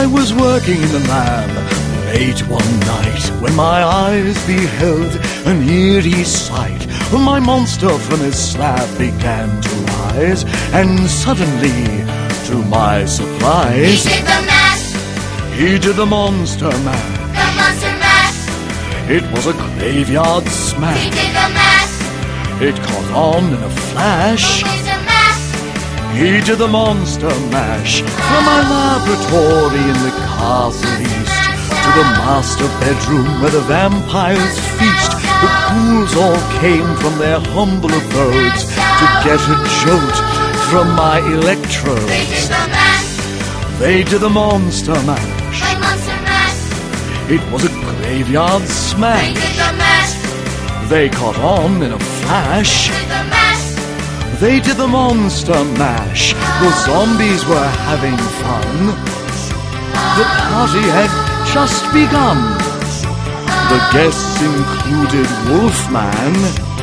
I was working in the lab late one night when my eyes beheld an eerie sight. My monster from his slab began to rise, and suddenly, to my surprise, He did the mash! he did the monster mash. The monster mash! It was a graveyard He smash. did the mash! It caught on in a flash. He did the mash! He did the monster mash. From my laboratory in the castle east to the master bedroom where the vampires feast, the ghouls all came from their humble abodes to get a jolt from my They did electrodes. the mash! They did the monster mash. My monster mash! It was a graveyard They smash. did the mash! They caught on in a flash. They did the mash! They did the monster mash. The zombies were having fun. The party had just begun. The guests included Wolfman,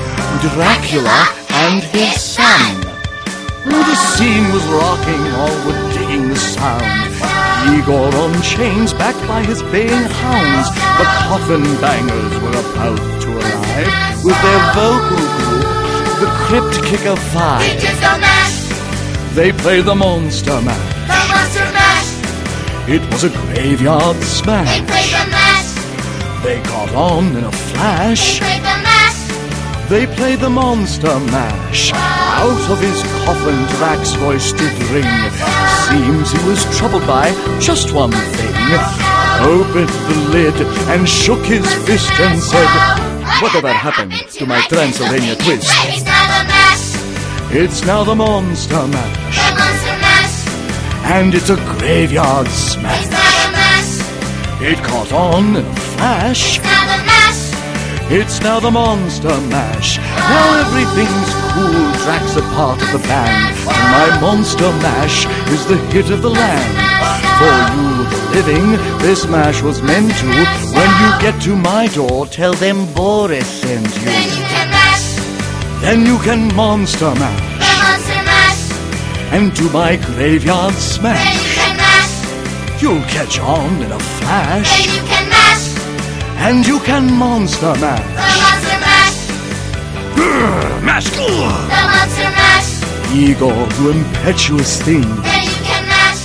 Dracula, and his son. The scene was rocking, all were digging the sound. Igor on chains, backed by his baying hounds. The coffin bangers were about to arrive with their vocal group, the Crypt Kicker He Five. did the mash! They played the monster mash. The monster mash! It was a graveyard They smash. played the mash! They caught on in a They flash. played the mash! They played the monster mash. Out of his coffin, Drac's voice did ring. Seems he was troubled by just one thing. Opened the lid and shook his fist and said, "Whatever happened to my Transylvania twist?" It's now the mash! It's now the monster mash. The monster mash! And it's a graveyard It's smash. now the mash! It caught on in a flash. It's now the mash! It's now the monster mash. Now everything's cool. Drax a part of the band, and my monster mash is the hit of the land. For you, the living, this mash was meant to. When you get to my door, tell them Boris sent Then you. you can mash! Then you can monster mash The monster mash! and do my graveyard Then smash. you can mash! You'll catch on in a Then flash, you can mash! and you can monster mash. The monster mash! Mash. The monster mash! Igor, you impetuous thing. Then you can mash!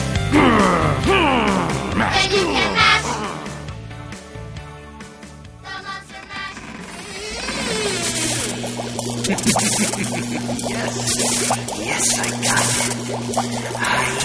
Then you can mash! The monster mash! Yes, I got it.